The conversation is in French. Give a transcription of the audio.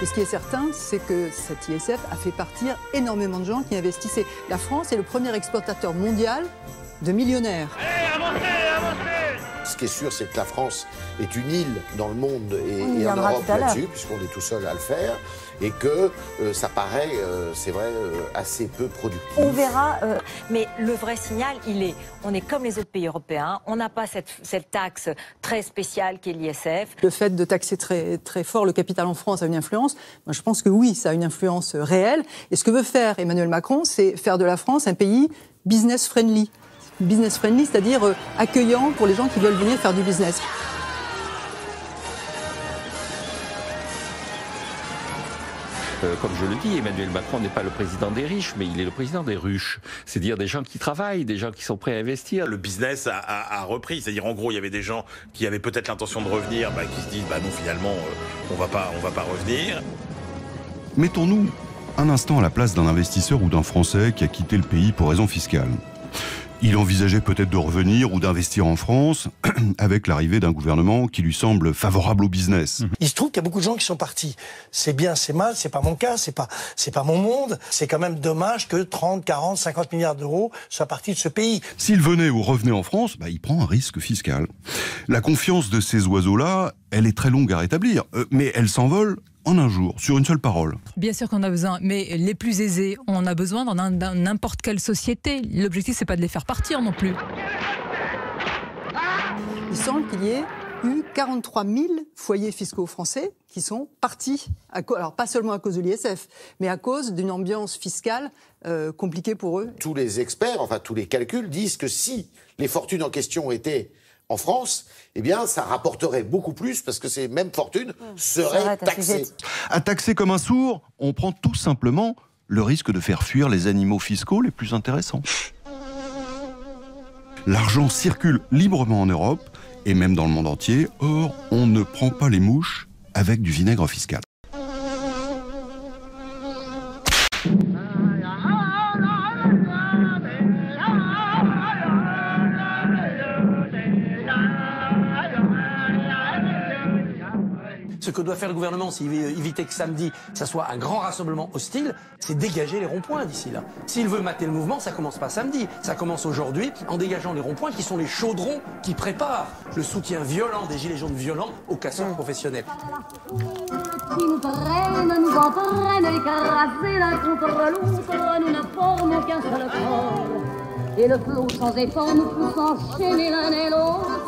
Et ce qui est certain, c'est que cet ISF a fait partir énormément de gens qui investissaient. La France est le premier exportateur mondial de millionnaires. Allez, avancez, avancez! Ce qui est sûr, c'est que la France est une île dans le monde et en viendra Europe tout à l'heure. là-dessus, puisqu'on est tout seul à le faire, et que ça paraît, c'est vrai, assez peu productif. On verra. Mais le vrai signal, on est comme les autres pays européens, on n'a pas cette taxe très spéciale qui est l'ISF. Le fait de taxer très, très fort le capital en France a une influence. Moi, je pense que oui, ça a une influence réelle. Et ce que veut faire Emmanuel Macron, c'est faire de la France un pays business friendly. Business friendly, c'est-à-dire accueillant pour les gens qui veulent venir faire du business. Comme je le dis, Emmanuel Macron n'est pas le président des riches, mais il est le président des ruches. C'est-à-dire des gens qui travaillent, des gens qui sont prêts à investir. Le business a repris, c'est-à-dire en gros il y avait des gens qui avaient peut-être l'intention de revenir, qui se disent non finalement on va pas revenir. Mettons-nous un instant à la place d'un investisseur ou d'un Français qui a quitté le pays pour raison fiscale. Il envisageait peut-être de revenir ou d'investir en France avec l'arrivée d'un gouvernement qui lui semble favorable au business. Il se trouve qu'il y a beaucoup de gens qui sont partis. C'est bien, c'est mal, c'est pas mon cas, c'est pas mon monde. C'est quand même dommage que 30, 40, 50 milliards d'euros soient partis de ce pays. S'il venait ou revenait en France, il prend un risque fiscal. La confiance de ces oiseaux-là, elle est très longue à rétablir, mais elle s'envole en un jour, sur une seule parole. Bien sûr qu'on a besoin, mais les plus aisés, on en a besoin dans n'importe quelle société. L'objectif, c'est pas de les faire partir non plus. Il semble qu'il y ait eu 43 000 foyers fiscaux français qui sont partis, alors pas seulement à cause de l'ISF, mais à cause d'une ambiance fiscale compliquée pour eux. Tous les experts, enfin tous les calculs disent que si les fortunes en question étaient en France, eh bien, ça rapporterait beaucoup plus parce que ces mêmes fortunes seraient taxées. À taxer comme un sourd, on prend tout simplement le risque de faire fuir les animaux fiscaux les plus intéressants. L'argent circule librement en Europe et même dans le monde entier. Or, on ne prend pas les mouches avec du vinaigre fiscal. Ce que doit faire le gouvernement, s'il veut éviter que samedi, ça soit un grand rassemblement hostile, c'est dégager les ronds-points d'ici là. S'il veut mater le mouvement, ça commence pas samedi. Ça commence aujourd'hui en dégageant les ronds-points qui sont les chaudrons qui préparent le soutien violent des gilets jaunes violents aux casseurs professionnels. Qui nous entraînent, écrasés l'un contre l'autre, nous ne formons qu'un seul corps. Et le flot sans effort nous pousse enchaîner l'un et l'autre.